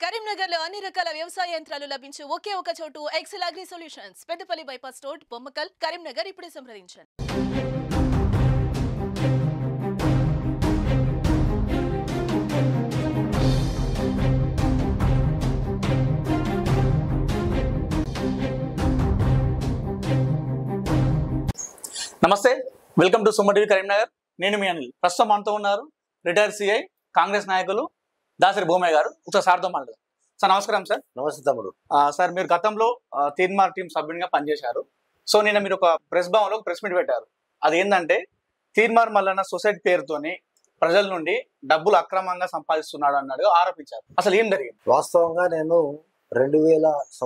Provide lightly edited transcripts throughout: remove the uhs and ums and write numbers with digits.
కరీంనగర్లో అన్ని రకాల వ్యవసాయ యంత్రాలు లభించే ఒకే ఒక చోటు Excel agri solutions Peddapalli bypass road Bommakal Karimnagar ఇప్పుడే సంప్రదించండి. నమస్తే, welcome to Suma TV Karimnagar. నేను మీ అనిల్. ప్రస్తుతం మనతో ఉన్నారు రిటైర్డ్ సిఐ కాంగ్రెస్ నాయకులు దాసరి భూమయ్య గారు. ఒకసారి సార్తో మాట్లాడదాం. సార్ నమస్కారం. సార్ నమస్తే తమ్ముడు. సార్ మీరు గతంలో తీన్మార్ టీం సభ్యునిగా పనిచేశారు. సో నిన్న మీరు ఒక ప్రెస్ భవన్లో ప్రెస్ మీట్ పెట్టారు. అది ఏంటంటే తీన్మార్ మల్లన్న సొసైటీ పేరుతోని ప్రజల నుండి డబ్బులు అక్రమంగా సంపాదిస్తున్నాడు అన్నాడు ఆరోపించారు. అసలు ఏం జరిగింది? వాస్తవంగా నేను 2019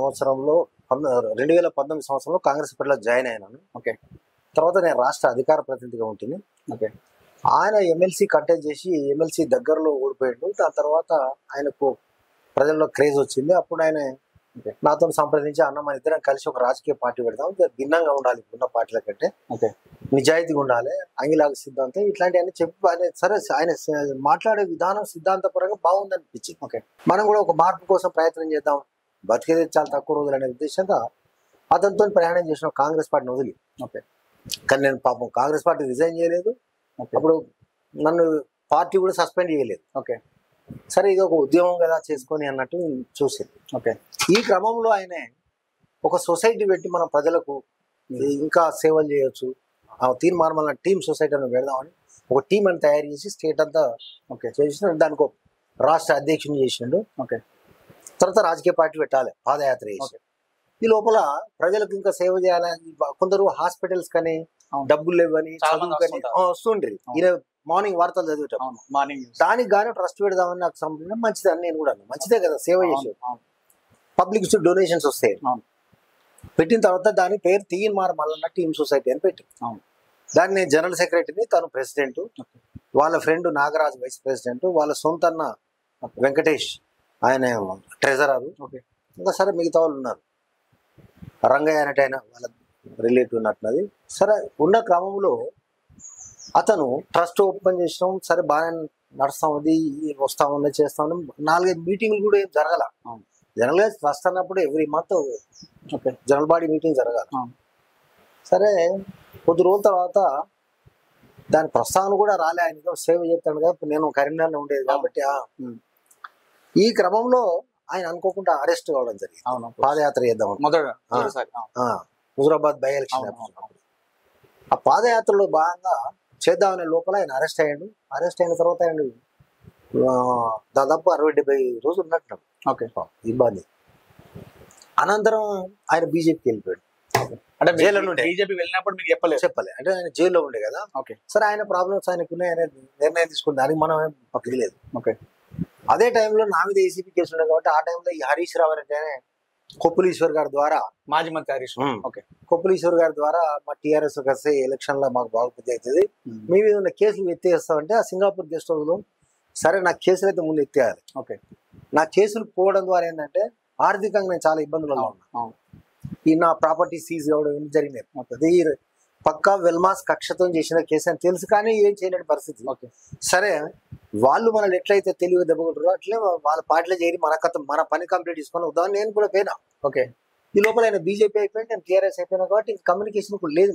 సంవత్సరంలో కాంగ్రెస్ పార్టీలో జాయిన్ అయినాను. ఓకే. తర్వాత నేను రాష్ట్ర అధికార ప్రతినిధిగా ఉంటుంది. ఓకే. ఆయన ఎమ్మెల్సీ కంటెస్ట్ చేసి ఎమ్మెల్సీ దగ్గరలో ఓడిపోయాడు. దాని తర్వాత ఆయనకు ప్రజల్లో క్రేజ్ వచ్చింది. అప్పుడు ఆయన నాతో సంప్రదించి అన్న మన ఇద్దరం కలిసి ఒక రాజకీయ పార్టీ పెడదాం, భిన్నంగా ఉండాలి, ఉన్న పార్టీల కంటే నిజాయితీగా ఉండాలి, అంగిలాగ సిద్ధాంతం ఇట్లాంటివన్నీ చెప్పి ఆయన సరే ఆయన మాట్లాడే విధానం సిద్ధాంతపరంగా బాగుంది అనిపించింది. ఓకే, మనం కూడా ఒక మార్పు కోసం ప్రయత్నం చేద్దాం, బతికేది చాలా తక్కువ రోజులు అనే ఉద్దేశంగా అతనితో ప్రయాణం చేసిన కాంగ్రెస్ పార్టీని వదిలి. ఓకే. కానీ నేను పాపం కాంగ్రెస్ పార్టీ రిజైన్ చేయలేదు, అప్పుడు నన్ను పార్టీ కూడా సస్పెండ్ చేయలేదు. ఓకే. సరే ఇది ఒక ఉద్యమం కదా చేసుకొని అన్నట్టు చూసింది. ఓకే. ఈ క్రమంలో ఆయన ఒక సొసైటీ పెట్టి మన ప్రజలకు ఇంకా సేవలు చేయొచ్చు, ఆ తీర్మానం వల్ల టీమ్ సొసైటీ అని పెడదామని ఒక టీం అని తయారు చేసి స్టేట్ అంతా ఓకే చేసిన, దానికి ఒక రాష్ట్ర అధ్యక్షుని చేసిండు. ఓకే. తర్వాత రాజకీయ పార్టీ పెట్టాలి, పాదయాత్ర చేసి ఈ లోపల ప్రజలకు ఇంకా సేవ చేయాలని కొందరు హాస్పిటల్స్ కానీ డబ్బులు లేవని చదువుకని వస్తుండ్రి. ఈయన మార్నింగ్ వార్తలు చదివేటప్పుడు దానికి గానీ ట్రస్ట్ పెడదామని నాకు సంబంధం మంచిది అని నేను కూడా మంచిదే కదా, సేవ చేసేది. పబ్లిక్ డొనేషన్స్ వస్తాయి. పెట్టిన తర్వాత దాని పేరు తీన్మార్ మల్లన్న టీమ్ సొసైటీ అని పెట్టి దాన్ని నేను జనరల్ సెక్రటరీని, తను ప్రెసిడెంట్, వాళ్ళ ఫ్రెండ్ నాగరాజ్ వైస్ ప్రెసిడెంట్, వాళ్ళ సొంత అన్న వెంకటేష్ ఆయన ట్రెజరర్. ఇంకా సరే మిగతా వాళ్ళు ఉన్నారు, రంగయ్య అనేట ఆయన వాళ్ళ రిలేటివ్ ఉన్నట్టున్నది. సరే ఉన్న క్రమంలో అతను ట్రస్ట్ ఓపెన్ చేసినాం, సరే బాగా నడుస్తా ఉంది, వస్తా ఉంది, చేస్తా ఉన్నాం. 4-5 మీటింగ్లు కూడా ఏం జరగాల. జనరల్గా ట్రస్ట్ అన్నప్పుడు every month general body meeting జరగాలి. సరే కొద్ది రోజుల తర్వాత దాని ప్రస్తావన కూడా రాలే. ఆయన సేవ చేస్తాడు కదా, నేను కరీంనగర్లో ఉండేది కాబట్టి. ఈ క్రమంలో ఆయన అనుకోకుండా అరెస్ట్ కావడం జరిగింది. పాదయాత్ర చేద్దాం హుజురాబాద్ బై ఎలక్షన్. ఆ పాదయాత్రలో భాగంగా చేద్దామనే లోపల ఆయన అరెస్ట్ అయ్యాడు. అరెస్ట్ అయిన తర్వాత ఆయన దాదాపు 60-70 రోజులు ఉన్నట్టు. ఓకే. ఇబ్బంది. అనంతరం ఆయన బీజేపీకి వెళ్ళిపోయాడు. అంటే జైల్లో బీజేపీ వెళ్ళినప్పుడు మీకు చెప్పలే అంటే ఆయన జైల్లో ఉండే కదా. ఓకే. సరే ఆయన ప్రాబ్లమ్స్ ఆయనకున్నాయి, ఆయన నిర్ణయం తీసుకుని దానికి మనం పక్కకి లేదు. ఓకే. అదే టైంలో నా మీద ఏసీపీ కేసు ఉండే కాబట్టి ఆ టైంలో ఈ హరీష్ రావు అంటే కొప్పులీశ్వర్ గారి ద్వారా, మాజీ మంత్రి హరీష్. ఓకే. కొప్పులీశ్వర్ గారి ద్వారా మా టీఆర్ఎస్ వస్తే ఎలక్షన్ లో మాకు బాగా బుద్ధి అవుతుంది, మీ మీద ఉన్న కేసులు ఎత్తేస్తామంటే ఆ సింగాపూర్ గెస్ట్ హౌస్ లో సరే నా కేసులు అయితే ముందు ఎత్తేయాలి. ఓకే. నా కేసులు పోవడం ద్వారా ఏంటంటే ఆర్థికంగా నేను చాలా ఇబ్బందులలో ఉన్నా. ఈ నా ప్రాపర్టీ సీజ్ కావడం జరిగినాయి. పక్కా వెల్మాస్ కక్షతో చేసిన కేసు అని తెలుసు, కానీ ఏం చేయలేని పరిస్థితి. సరే వాళ్ళు మనల్ని ఎట్లయితే తెలివి దెబ్బకొంటారో అట్లే వాళ్ళ పార్టీలో చేరి మన పని కంప్లీట్ చేసుకొని వద్దామని నేను కూడా పోయినా. ఓకే. ఈ లోపల ఆయన బీజేపీ అయిపోయింది, నేను టీఆర్ఎస్ అయిపోయినా కాబట్టి కమ్యూనికేషన్ కూడా లేదు.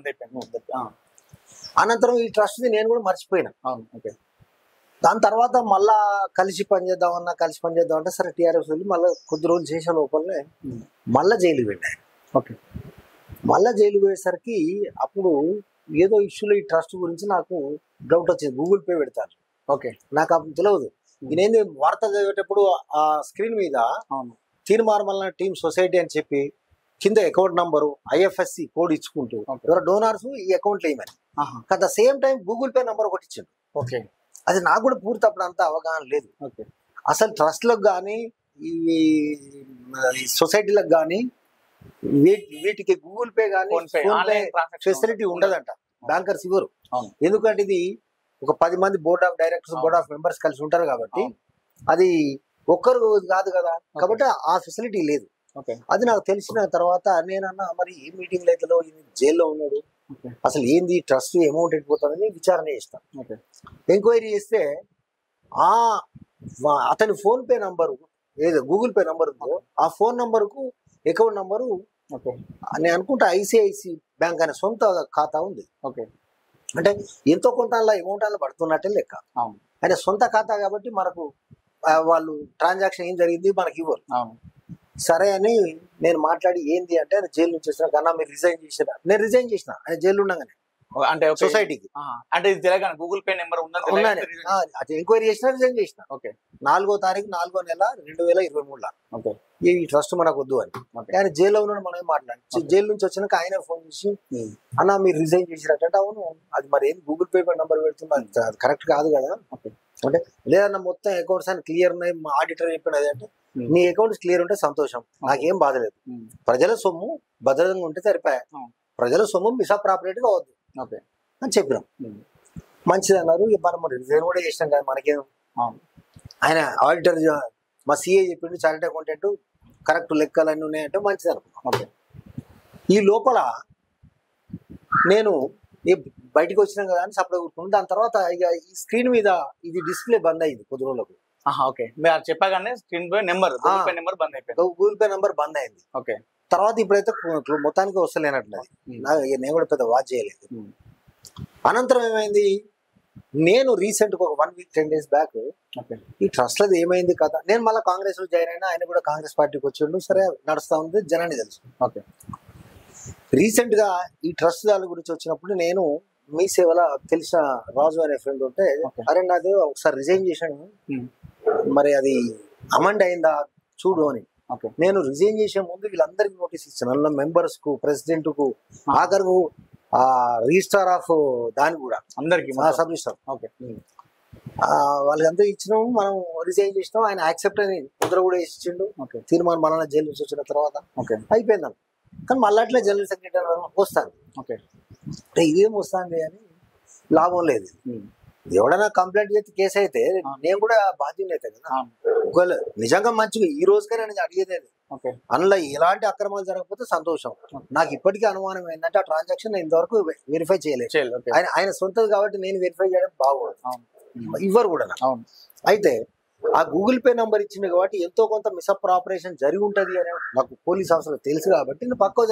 అనంతరం ఈ ట్రస్ట్ నేను కూడా మర్చిపోయినా. దాని తర్వాత మళ్ళా కలిసి పనిచేద్దాం అంటే సరే టీఆర్ఎస్ వెళ్ళి మళ్ళీ కొద్ది రోజులు చేసే లోపలనే మళ్ళా జైలు వెళ్ళాను. ఓకే. మళ్ళా జైలు పోయేసరికి అప్పుడు ఏదో ఇష్యూలో ఈ ట్రస్ట్ గురించి నాకు డౌట్ వచ్చింది. గూగుల్ పే పెడతాను. ఓకే. నాకు అప్పుడు తెలియదు. నేనేంది వార్తలు చదివేటప్పుడు ఆ స్క్రీన్ మీద తీర్మార్ మల్లన్న టీమ్ సొసైటీ అని చెప్పి కింద అకౌంట్ నంబరు IFSC కోడ్ ఇచ్చుకుంటూ ఎవరో డోనార్స్ ఈ అకౌంట్లో వేయమని, at the same time Google Pay number ఒకటి ఇచ్చిండు. ఓకే. అది నాకు కూడా పూర్తి అప్పుడు అంత అవగాహన లేదు. ఓకే. అసలు ట్రస్ట్లకు కానీ ఈ సొసైటీలకు కానీ వీటికి గూగుల్ పే కానీ ఫెసిలిటీ ఉండదంట, బ్యాంకర్స్ ఇవ్వరు. ఎందుకంటే ఇది ఒక 10 మంది board of directors, board of members కలిసి ఉంటారు కాబట్టి అది ఒక్కరు కాదు కదా, కాబట్టి ఆ ఫెసిలిటీ లేదు. అది నాకు తెలిసిన తర్వాత నేనన్నా మరి ఏ మీటింగ్ లైట్లో జైల్లో ఉన్నాడు, అసలు ఏంది ట్రస్ట్ అమౌంట్ ఎట్టిపోతుందని విచారణ చేస్తాను. ఎంక్వైరీ చేస్తే అతని ఫోన్ పే నంబరు ఏదో గూగుల్ పే నంబర్ ఉందో ఆ ఫోన్ నంబర్ కు అకౌంట్ నంబరు నేను అనుకుంటా ఐసిఐసి బ్యాంక్ అనే సొంత ఖాతా ఉంది. అంటే ఎంతో కొంత అమౌంట్ అలా పడుతున్నట్టే లెక్క. ఆయన సొంత ఖాతా కాబట్టి మనకు వాళ్ళు ట్రాన్సాక్షన్ ఏం జరిగింది మనకి ఇవ్వరు. సరే అని నేను మాట్లాడి ఏంది అంటే ఆయన జైలు నుంచి వచ్చిన కన్నా మీరు రిజైన్ చేసినా, నేను రిజైన్ చేసిన ఆయన జైలు ఉండగానే అంటే సొసైటీకి. అంటే ఇది తెలంగాణ గూగుల్ పే నెంబర్ ఉందని ఎంక్వైరీ చేసిన రిజైన్ చేసిన. 4వ తారీఖు 4వ నెల 2023లో ఈ ట్రస్ట్ మనకు వద్దు అని. ఆయన జైల్లో ఉన్నాడు, మనం మాట్లాడి జైలు నుంచి వచ్చినాక ఆయన ఫోన్ చేసి అన్న మీరు రిజైన్ చేసినట్టు. అవును, అది మరి ఏం గూగుల్ పే నెంబర్ పెడుతుంది, అది కరెక్ట్ కాదు కదా అంటే. లేదన్న మొత్తం అకౌంట్స్ అని క్లియర్ ఉన్నాయి, మా ఆడిటర్ చెప్పినది అంటే నీ అకౌంట్స్ క్లియర్ ఉంటే సంతోషం, నాకేం బాధ లేదు. ప్రజల సొమ్ము భద్రంగా ఉంటే సరిపోయా, ప్రజల సొమ్ము మిస్అప్రాపరేట్ కావద్దు అని చెప్పినాం. మంచిది అన్నారు. మనం రిజైన్ కూడా చేసినాం కదా, మనకేం. ఆయన ఆడిటర్ మా సిఏ చెప్పిండు చార్టెడ్ అకౌంటెంట్ కరెక్ట్ లెక్కలన్నీ ఉన్నాయంటే మంచిది అనుకున్నాం. ఈ లోపల నేను బయటకు వచ్చినాం కదా అని సప్లై కూర్చున్నాను. దాని తర్వాత ఇక ఈ స్క్రీన్ మీద ఇది డిస్ప్లే బంద్ అయింది కొద్ది రోజులకు. చెప్పగానే స్క్రీన్ పే నెంబర్ బంద్ అయిపోయింది, గూగుల్ పే నెంబర్ బంద్ అయింది. తర్వాత ఇప్పుడైతే మొత్తానికి వస్తలేనట్లది. నేను కూడా పెద్ద వాచ్ చేయలేదు. అనంతరం ఏమైంది, నేను రీసెంట్ ఒక 1 వీక్ 10 డేస్ బ్యాక్ ఈ ట్రస్ట్ లో ఏమైంది కదా, నేను మళ్ళీ కాంగ్రెస్ లో జాయిన్ అయినా, ఆయన కూడా కాంగ్రెస్ పార్టీకి వచ్చిండు. సరే నడుస్తా ఉంది, జనాన్ని తెలుసు. రీసెంట్ గా ఈ ట్రస్ట్ దాని గురించి వచ్చినప్పుడు నేను మీ సేవలో తెలిసిన రాజు అనే ఫ్రెండ్ ఉంటే, అరే నాది ఒకసారి రిజైన్ చేశాను, మరి అది అమెండ్ అయిందా చూడు అని. నేను రిజైన్ చేసే ముందు వీళ్ళందరికీ నోటీస్ ఇచ్చాను, మెంబర్స్ కు, ప్రెసిడెంట్ కు, ఆఖరు రిజిస్ట్రార్ ఆఫ్ దాని కూడా అందరికి సబ్ రిజిస్ట్రార్ వాళ్ళంతా ఇచ్చినాము. మనం రిజైన్ చేసినాం, ఆయన యాక్సెప్ట్ అని ముద్ర కూడా ఇచ్చిండు. తీర్మానం మళ్ళా జైలు నుంచి వచ్చిన తర్వాత అయిపోయింది. కానీ మళ్ళీ అట్లా జనరల్ సెక్రటరీ వస్తాను, ఇదేం వస్తుంది అని లాభం లేదు. ఎవడైనా కంప్లైంట్ చేస్తే కేసు అయితే నేను కూడా బాధ్యుని అయితే కదా. ఒకవేళ నిజంగా మంచిగా ఈ రోజుకైనా నేను అడిగేది అందులో ఎలాంటి అక్రమాలు జరగకపోతే సంతోషం. నాకు ఇప్పటికీ అనుమానం ఏంటంటే ఆ ట్రాన్సాక్షన్ నేను ఇంతవరకు వెరిఫై చేయలేదు. ఆయన సొంతది కాబట్టి నేను వెరిఫై చేయడం బాగోదు, ఇవ్వరు కూడా. అయితే ఆ గూగుల్ పే నంబర్ ఇచ్చింది కాబట్టి ఎంతో కొంత మిస్అప్రాపరేషన్ జరిగి ఉంటది అని నాకు పోలీస్ ఆఫీసర్ తెలుసు కాబట్టి నేను పక్కకు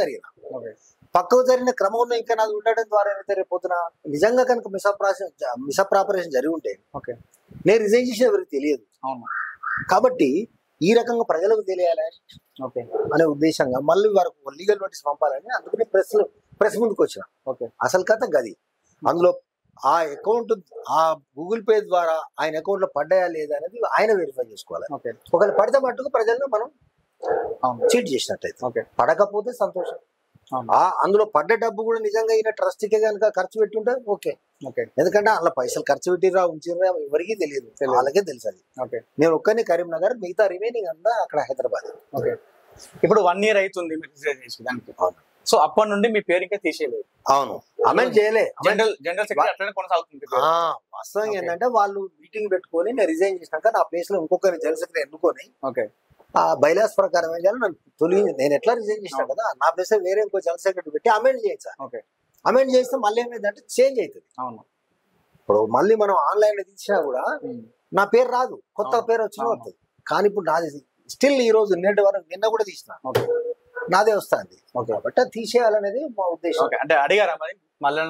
జరిగిన క్రమంలో ఇంకా నాది ఉండడం ద్వారా ఏమైతే రేపొద్దున నిజంగా కనుక మిస్అప్రాపరేషన్ జరిగి ఉంటే నేను రిజైన్ చేసిన ఎవరికి తెలియదు. కాబట్టి ఈ రకంగా ప్రజలకు తెలియాలి అనే ఉద్దేశంగా మళ్ళీ వారికి లీగల్ నోటీస్ పంపాలని అందుకని ప్రెస్ ముందుకు వచ్చిన. అసలు కథ గది. అందులో ఆ అకౌంట్ ఆ గూగుల్ పే ద్వారా ఆయన అకౌంట్ లో పడ్డాయా లేదా అనేది ఆయన వెరిఫై చేసుకోవాలి. ఒకవేళ పడితే మట్టుకు ప్రజలను మనం చీట్ చేసినట్టయితే, పడకపోతే సంతోషం. అందులో పడ్డ డబ్బు కూడా నిజంగా ఈయన ట్రస్ట్ కే కనుక ఖర్చు పెట్టుంటే ఓకే. ఎందుకంటే అందులో పైసలు ఖర్చు పెట్టిరా ఉంచిరా ఎవరికి తెలియదు, వాళ్ళకే తెలుసు అది. నేను ఒక్కనే కరీంనగర్, మిగతా రిమైనింగ్ అంతా అక్కడ హైదరాబాద్. ఇప్పుడు 1 year అవుతుంది దానికి. సో అప్పటి నుండి మీ పేరు ఇంకా తీసేయలేదు. అవును, అమెండ్ చేయలే. జనరల్ సెక్రటరీ కొనసాగుతుంది. వాస్తవంగా ఏంటంటే వాళ్ళు మీటింగ్ పెట్టుకొని నేను రిజైన్ చేసినాక నా ప్లేస్ లో ఇంకొకరి జనరల్ సెక్రటరీ ఎన్నుకొని ఆ బైలాస్ ప్రకారం ఏం చేయాలి, నేను ఎట్లా రిజైన్ చేసినా కదా నా ప్లేస్ వేరే ఇంకో జనరల్ సెక్రటరీ పెట్టి అమెండ్ చేయించాలి. అమెండ్ చేస్తే మళ్ళీ ఏమైందంటే చేంజ్ అవుతుంది. ఇప్పుడు మళ్ళీ మనం ఆన్లైన్ లో తీసినా కూడా నా పేరు రాదు, కొత్త పేరు వచ్చినా వస్తుంది. కానీ ఇప్పుడు నాది స్టిల్ ఈ రోజు నిన్న కూడా తీసిన నాదే వస్తుంది. కాబట్టి అది తీసేయాలనేది మా ఉద్దేశం. అంటే అడిగారా మరి మళ్ళీ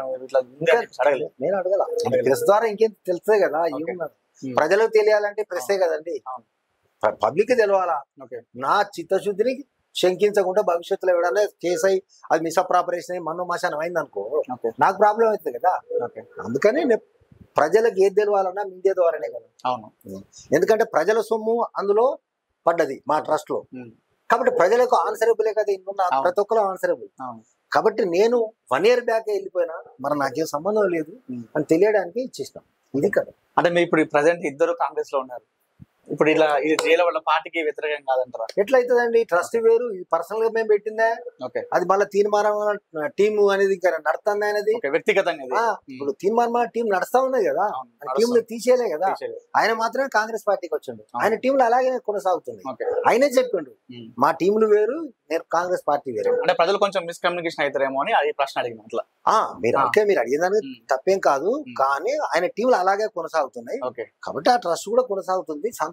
నేను అడగల, ప్రెస్ ద్వారా ఇంకేం తెలుస్తుంది కదా. ఏమున్నారు ప్రజలకు తెలియాలంటే ప్రెస్సే కదండి, పబ్లిక్ తెలవాలా. నా చిత్తశుద్ధిని శంకించకుండా భవిష్యత్తులో ఎవడన్నా కేసు అయి అది మిస్అప్రాపరేషన్ అయ్యి మన్నో మశానం అయింది అనుకో నాకు ప్రాబ్లం అవుతుంది కదా. అందుకని ప్రజలకు ఏది తెలవాలన్నా మీడియా ద్వారానే కదా. ఎందుకంటే ప్రజల సొమ్ము అందులో పడ్డది మా ట్రస్ట్ లో, కాబట్టి ప్రజలకు ఆన్సరబులే కదా. ఇందున్న ప్రతి ఒక్కరు ఆన్సరబుల్. కాబట్టి నేను 1 year బ్యాక్ వెళ్ళిపోయినా మరి నాకేం సంబంధం లేదు అని తెలియడానికి ఇచ్చేస్తాం. ఇది కదా. అంటే మీరు ఇప్పుడు ప్రజెంట్ ఇద్దరు కాంగ్రెస్ లో ఉన్నారు, ఇప్పుడు ఇలా ఇది జైలు వల్ల పార్టీకి వ్యతిరేకం కాదంటారా? ఎట్లయితుందండి, ట్రస్ట్ వేరు, ఇది పర్సనల్ గా మేము పెట్టిందే. అది మళ్ళీ తీర్మానం టీమ్ అనేది నడుస్తుంది అనేది వ్యక్తిగతంగా. ఇప్పుడు తీర్మానం టీం నడుస్తా ఉన్నది కదా, టీమ్ లో తీసేయలే కదా. ఆయన మాత్రమే కాంగ్రెస్ పార్టీకి వచ్చిండు, ఆయన టీం లో అలాగే కొనసాగుతుంది. ఆయనే చెప్పిండు మా టీంలు వేరు, నేను కాంగ్రెస్ పార్టీ వేరు. అంటే ప్రజలు కొంచెం మిస్కమ్యూనికేషన్ అవుతారేమో అని అది ప్రశ్న అడిగిన. అట్లా మీరు అడిగేదానికి తప్పేం కాదు, కానీ ఆయన టీంలు అలాగే కొనసాగుతున్నాయి కాబట్టి ఆ ట్రస్ట్ కూడా కొనసాగుతుంది. సంతోషం.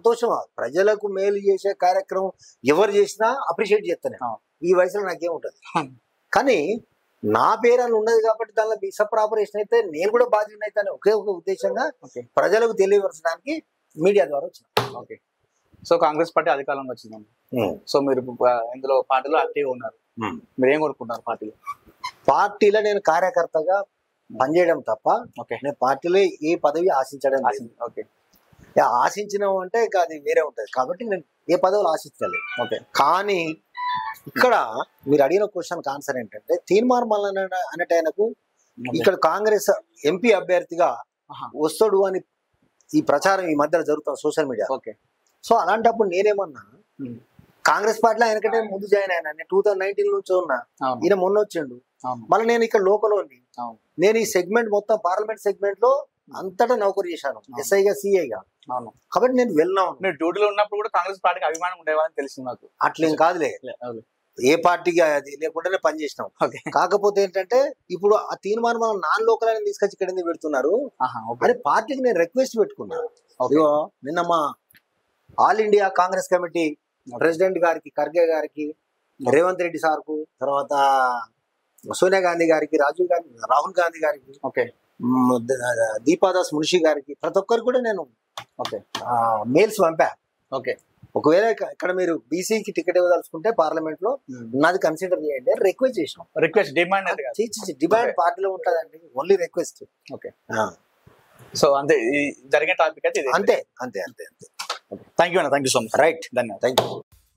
సంతోషం, ప్రజలకు మేలు చేసే కార్యక్రమం ఎవరు చేసినా అప్రిషియేట్ చేస్తాను. ఈ వయసులో నాకేముంటది, కానీ నా పేరు అని ఉన్నది కాబట్టి దానిలో మిస్అప్ ఆపరేషన్ అయితే నేను కూడా బాధ్యత అవుతాను ఒకే ఒక ఉద్దేశంగా ప్రజలకు తెలియపరచడానికి మీడియా ద్వారా వచ్చిన. ఓకే, సో కాంగ్రెస్ పార్టీ అధికారంలో వచ్చిందండి. సో మీరు ఇందులో పార్టీలో యాక్టివ్గా ఉన్నారు. మీరు ఏం కోరుకుంటున్నారు పార్టీలో? పార్టీలో నేను కార్యకర్తగా పనిచేయడం తప్ప నేను పార్టీలో ఏ పదవి ఆశించడం లేదు. ఓకే, ఆశించినాం అంటే ఇంకా అది వేరే ఉంటది, కాబట్టి నేను ఏ పదవులు ఆశించలేదు. ఓకే, కానీ ఇక్కడ మీరు అడిగిన క్వశ్చన్ ఆన్సర్ ఏంటంటే తీన్మార్ మల్లన్న అనేట ఆయనకు ఇక్కడ కాంగ్రెస్ ఎంపీ అభ్యర్థిగా వస్తాడు అని ఈ ప్రచారం ఈ మధ్యలో జరుగుతుంది సోషల్ మీడియా. ఓకే, సో అలాంటప్పుడు నేనేమన్నా కాంగ్రెస్ పార్టీలో ఆయనకంటే ముందు జాయిన్ అయినా, నేను 2019 నుంచి ఉన్నా, ఈయన మొన్న వచ్చిండు. మళ్ళీ నేను ఇక్కడ లోకల్ ఉంది, నేను ఈ సెగ్మెంట్ మొత్తం పార్లమెంట్ సెగ్మెంట్ లో అంతటా నౌకరీ చేశాను, ఎస్ఐగా సిఐగా. కాబట్టి నేను వెళ్ళినాను. మీరు డ్యూటీలో ఉన్నప్పుడు కూడా కాంగ్రెస్ పార్టీకి అభిమానం ఉండేవాళ్ళని తెలిసింది నాకు. అట్లేం కాదులే, ఏ పార్టీకి అది లేకుండానే పనిచేసినాం. కాకపోతే ఏంటంటే ఇప్పుడు ఆ తీర్మానం మనం నాన్ లోకల్ అని తీసుకొచ్చి ఇక్కడ ఎందుకు పెడుతున్నారు అని పార్టీకి నేను రిక్వెస్ట్ పెట్టుకున్నా. నిన్న మా all India Congress committee president గారికి, ఖర్గే గారికి, రేవంత్ రెడ్డి సార్కు, తర్వాత సోనియా గాంధీ గారికి, రాహుల్ గాంధీ గారికి, దీపాదాస్ మున్షి గారికి, ప్రతి ఒక్కరికి కూడా నేను మెయిల్స్ పంపా. ఒకవేళ ఇక్కడ మీరు బీసీకి టికెట్ ఇవ్వదలుచుకుంటే పార్లమెంట్ లో నాది కన్సిడర్ చేయండి రిక్వెస్ట్ చేసినాం. రిక్వెస్ట్, డిమాండ్ పార్టీలో ఉంటదండి, ఓన్లీ రిక్వెస్ట్. ఓకే, సో అంతే జరిగే టాపిక్ అయితే అంతే అంతే అంతే అంతే. థ్యాంక్ యూ అన్న, thank you so much. Right, ధన్యవాదాలు. Thank you.